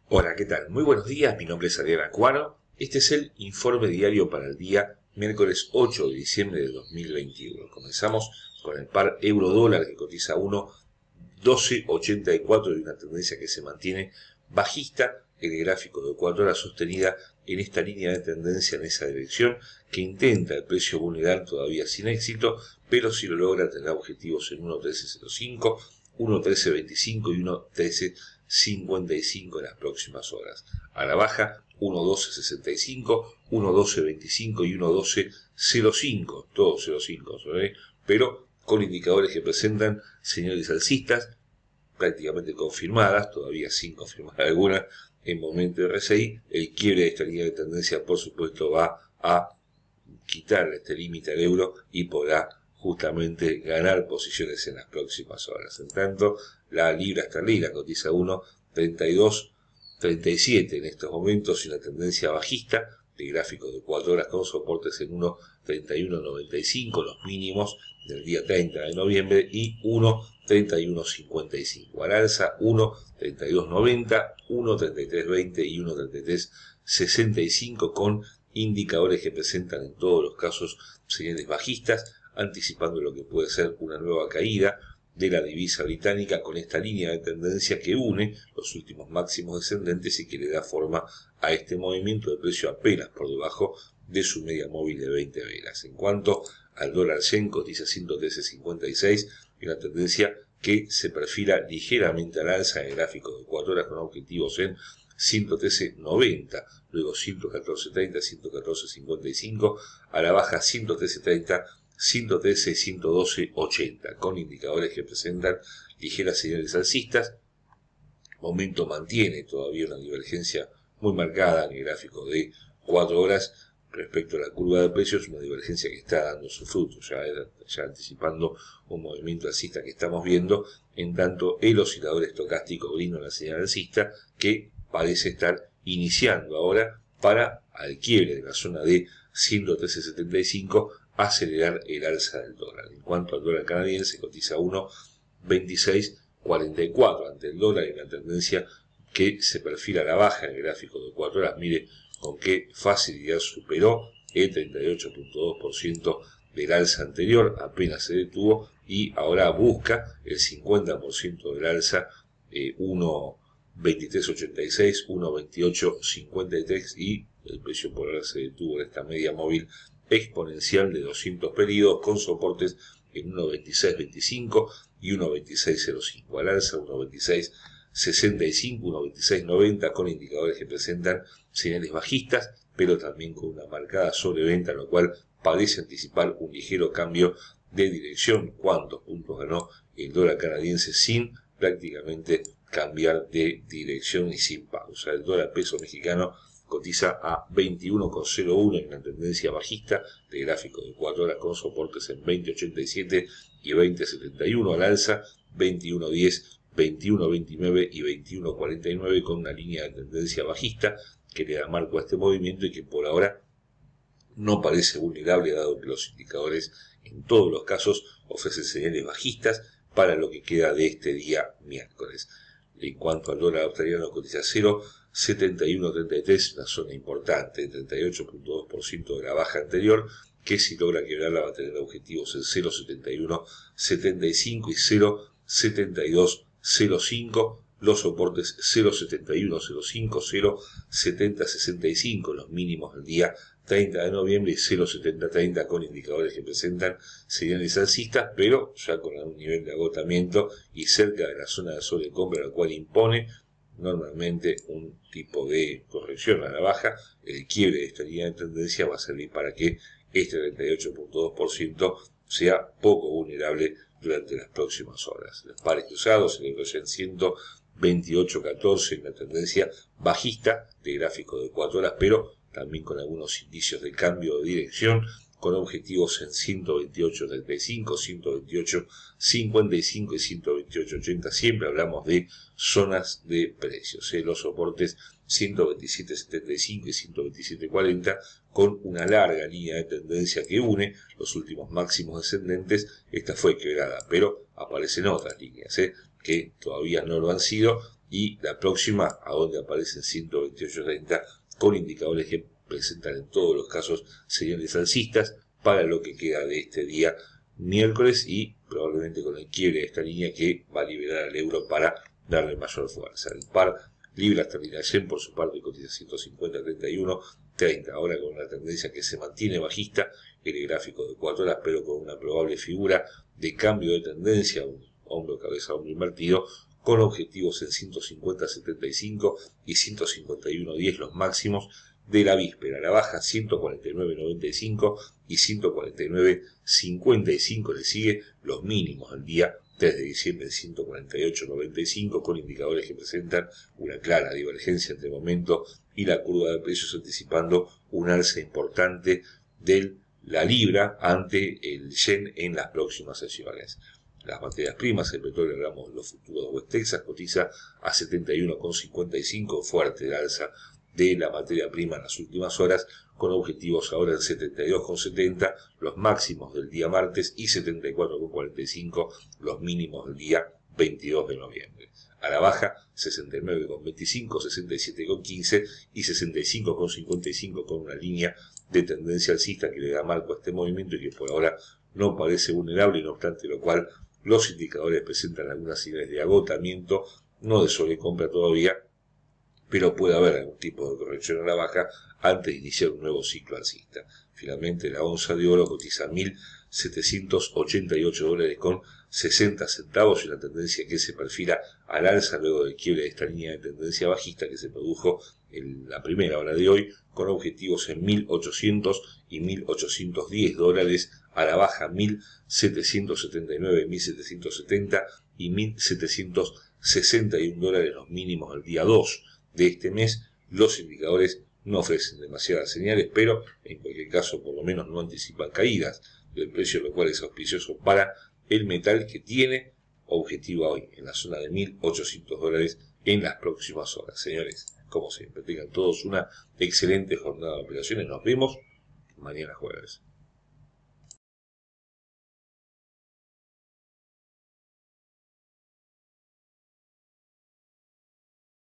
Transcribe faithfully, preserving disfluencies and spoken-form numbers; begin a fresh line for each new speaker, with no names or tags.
Hola, ¿qué tal? Muy buenos días, mi nombre es Adrián Acuano. Este es el informe diario para el día miércoles ocho de diciembre de dos mil veintiuno. Comenzamos con el par euro-dólar que cotiza a uno doce ochenta y cuatro y una tendencia que se mantiene bajista. El gráfico de cuatro horas sostenida en esta línea de tendencia, en esa dirección que intenta el precio vulnerar todavía sin éxito, pero si lo logra tendrá objetivos en uno trece cero cinco, uno trece veinticinco y uno trece cincuenta y cinco en las próximas horas. A la baja uno doce sesenta y cinco, uno doce veinticinco y uno doce cero cinco, todos cero cinco, ¿eh? Pero con indicadores que presentan señales alcistas prácticamente confirmadas, todavía sin confirmar alguna en momento de R S I. El quiebre de esta línea de tendencia, por supuesto, va a quitar este límite al euro y podrá justamente ganar posiciones en las próximas horas. En tanto, la libra esterlina cotiza uno treinta y dos treinta y siete en estos momentos y una tendencia bajista de gráfico de cuatro horas con soportes en uno treinta y uno noventa y cinco, los mínimos del día treinta de noviembre, y uno treinta y uno cincuenta y cinco. Al alza uno treinta y dos noventa, uno treinta y tres veinte y uno treinta y tres sesenta y cinco, con indicadores que presentan en todos los casos señales bajistas, anticipando lo que puede ser una nueva caída de la divisa británica con esta línea de tendencia que une los últimos máximos descendentes y que le da forma a este movimiento de precio apenas por debajo de su media móvil de veinte velas. En cuanto al dólar yen, cotiza ciento trece cincuenta y seis y una tendencia que se perfila ligeramente al alza en el gráfico de cuatro horas con objetivos en ciento trece noventa, luego ciento catorce treinta, ciento catorce cincuenta y cinco, a la baja ciento trece treinta, ciento trece, ciento doce ochenta, con indicadores que presentan ligeras señales alcistas. Momento mantiene todavía una divergencia muy marcada en el gráfico de cuatro horas respecto a la curva de precios, una divergencia que está dando su fruto, ya, ya anticipando un movimiento alcista que estamos viendo, en tanto el oscilador estocástico brinda una señal alcista que parece estar iniciando ahora para, al quiebre de la zona de ciento trece setenta y cinco, acelerar el alza del dólar. En cuanto al dólar canadiense, cotiza uno veintiséis cuarenta y cuatro ante el dólar, en la tendencia que se perfila a la baja en el gráfico de cuatro horas. Mire con qué facilidad superó el treinta y ocho punto dos por ciento del alza anterior, apenas se detuvo y ahora busca el cincuenta por ciento del alza, eh, uno veintitrés ochenta y seis, uno veintiocho cincuenta y tres, y el precio por ahora se detuvo en esta media móvil exponencial de doscientos periodos con soportes en uno veintiséis veinticinco y uno veintiséis cero cinco. Al alza uno veintiséis sesenta y cinco, uno veintiséis noventa, con indicadores que presentan señales bajistas, pero también con una marcada sobreventa, lo cual parece anticipar un ligero cambio de dirección. ¿Cuántos puntos ganó el dólar canadiense sin prácticamente cambiar de dirección y sin pausa? El dólar peso mexicano cotiza a veintiuno cero uno en una tendencia bajista de gráfico de cuatro horas con soportes en veinte ochenta y siete y veinte setenta y uno, al alza veintiuno diez, veintiuno veintinueve y veintiuno cuarenta y nueve, con una línea de tendencia bajista que le da marco a este movimiento y que por ahora no parece vulnerable, dado que los indicadores en todos los casos ofrecen señales bajistas para lo que queda de este día miércoles. En cuanto al dólar australiano, cotiza cero setenta y uno treinta y tres, una zona importante, treinta y ocho punto dos por ciento de la baja anterior, que si logra quebrarla va a tener objetivos en cero setenta y uno setenta y cinco y cero setenta y dos cero cinco, los soportes cero setenta y uno cero cinco, cero setenta sesenta y cinco, los mínimos del día treinta de noviembre, y cero setenta treinta, con indicadores que presentan señales alcistas, pero ya con un nivel de agotamiento y cerca de la zona de sobrecompra, la cual impone normalmente un tipo de corrección a la baja. El quiebre de esta línea de tendencia va a servir para que este treinta y ocho punto dos por ciento sea poco vulnerable durante las próximas horas. Los pares cruzados, el euro yen ciento veintiocho catorce en la tendencia bajista de gráfico de cuatro horas, pero también con algunos indicios de cambio de dirección, con objetivos en ciento veintiocho treinta y cinco, ciento veintiocho cincuenta y cinco y ciento veintiocho ochenta. Siempre hablamos de zonas de precios, ¿eh? Los soportes ciento veintisiete setenta y cinco y ciento veintisiete cuarenta, con una larga línea de tendencia que une los últimos máximos descendentes. Esta fue quebrada, pero aparecen otras líneas, ¿eh? que todavía no lo han sido, y la próxima a donde aparecen ciento veintiocho treinta con indicadores que presentan en todos los casos señales alcistas para lo que queda de este día miércoles y probablemente con el quiebre de esta línea que va a liberar al euro para darle mayor fuerza. El par libra esterlina yen por su parte cotiza ciento cincuenta treinta y uno treinta, ahora con una tendencia que se mantiene bajista en el gráfico de cuatro horas, pero con una probable figura de cambio de tendencia, un hombro cabeza hombro invertido, con objetivos en ciento cincuenta setenta y cinco y ciento cincuenta y uno diez los máximos de la víspera. La baja ciento cuarenta y nueve noventa y cinco y ciento cuarenta y nueve cincuenta y cinco le sigue los mínimos del día tres de diciembre en ciento cuarenta y ocho noventa y cinco con indicadores que presentan una clara divergencia entre momento y la curva de precios anticipando un alza importante de la libra ante el yen en las próximas sesiones. Las materias primas, el petróleo, hablamos de los futuros de West Texas, cotiza a setenta y uno cincuenta y cinco, fuerte el alza de la materia prima en las últimas horas, con objetivos ahora en setenta y dos setenta, los máximos del día martes, y setenta y cuatro cuarenta y cinco, los mínimos del día veintidós de noviembre. A la baja, sesenta y nueve veinticinco, sesenta y siete quince y sesenta y cinco cincuenta y cinco, con una línea de tendencia alcista que le da marco a este movimiento y que por ahora no parece vulnerable, no obstante lo cual los indicadores presentan algunas señales de agotamiento, no de sobrecompra todavía, pero puede haber algún tipo de corrección a la baja antes de iniciar un nuevo ciclo alcista. Finalmente, la onza de oro cotiza mil setecientos ochenta y ocho dólares con sesenta centavos y una tendencia que se perfila al alza luego del quiebre de esta línea de tendencia bajista que se produjo en la primera hora de hoy, con objetivos en mil ochocientos y mil ochocientos diez dólares, a la baja mil setecientos setenta y nueve, mil setecientos setenta y mil setecientos sesenta y uno dólares los mínimos del día dos de este mes. Los indicadores no ofrecen demasiadas señales, pero en cualquier caso por lo menos no anticipan caídas del precio, lo cual es auspicioso para el metal, que tiene objetivo hoy en la zona de mil ochocientos dólares en las próximas horas. Señores, como siempre, tengan todos una excelente jornada de operaciones. Nos vemos mañana jueves.